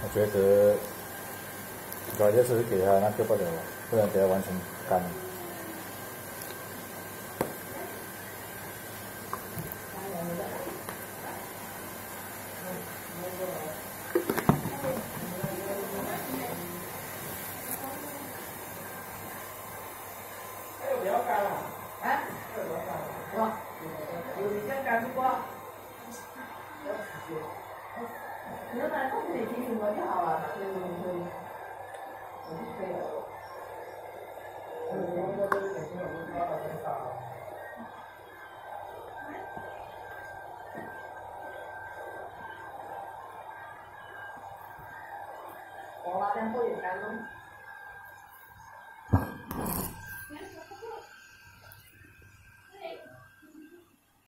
觉得主要就是给它那个不了，不能给它完全干。 不要干了啊！是吧？有你先干不过。那他自己提醒我就好了，可以，我就可以了。我那边不也干了？